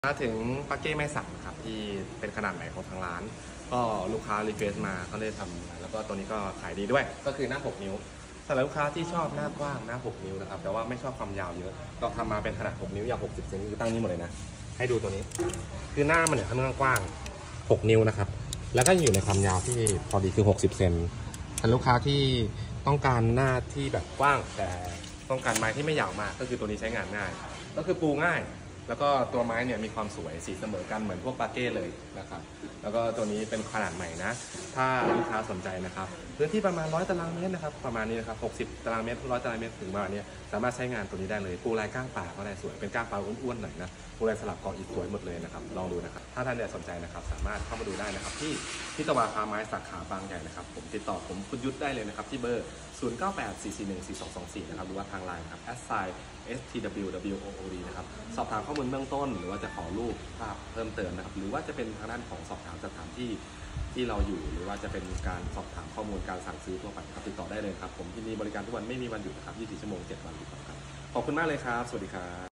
มาถึงปาเก้แม่สังครับที่เป็นขนาดใหม่ของทางร้านก็ลูกค้ารีเควสมาก็เลยทำแล้วก็ตัวนี้ก็ขายดีด้วยก็คือหน้า6นิ้วสำหรับลูกค้าที่ชอบหน้ากว้างหน้า6นิ้วนะครับแต่ว่าไม่ชอบความยาวเยอะเราทำมาเป็นขนาด6นิ้วยาว60เซนคือตั้งนี้หมดเลยนะให้ดูตัวนี้คือหน้ามันเนี่ยค่อนข้างกว้าง6นิ้วนะครับแล้วก็อยู่ในความยาวที่พอดีคือ60เซนสำหรับลูกค้าที่ต้องการหน้าที่แบบกว้างแต่ต้องการไม้ที่ไม่ยาวมากก็คือตัวนี้ใช้งานง่ายก็คือปูง่ายแล้วก็ตัวไม้เนี่ยมีความสวยสีเสมอกันเหมือนพวกปาเก้เลยนะครับแล้วก็ตัวนี้เป็นขนาดใหม่นะถ้าลูกค้าสนใจนะครับพื้นที่ประมาณ100ตารางเมตรนะครับประมาณนี้นะครับ60ตารางเมตร100ตารางเมตรถึงประมาณนี้สามารถใช้งานตัวนี้ได้เลยปูลายก้างป่าก็ได้สวยเป็นก้างป่าอ้วนๆหน่อยนะปูลายสลับกออีกสวยหมดเลยนะครับลองดูนะครับถ้าท่านใดสนใจนะครับสามารถเข้ามาดูได้นะครับที่ตะวันคาไม้สาขาบางใหญ่นะครับผมติดต่อผมคุณยุทธได้เลยนะครับที่เบอร์0984414224นะครับหรือว่าทางไลน์ครับ @stwwood นะครับสอบถามข้อมูลเบื้องต้นหรือว่าจะขอรูปภาพเพิ่มเติมนะครับหรือว่าจะเป็นทางด้านของสอบถามสถานที่เราอยู่หรือว่าจะเป็นการสอบถามข้อมูลการสั่งซื้อทั่วไปครับติดต่อได้เลยครับผมที่นี่บริการทุกวันไม่มีวันหยุดนะครับ24 ชั่วโมง 7 วันติดต่อกันขอบคุณมากเลยครับสวัสดีครับ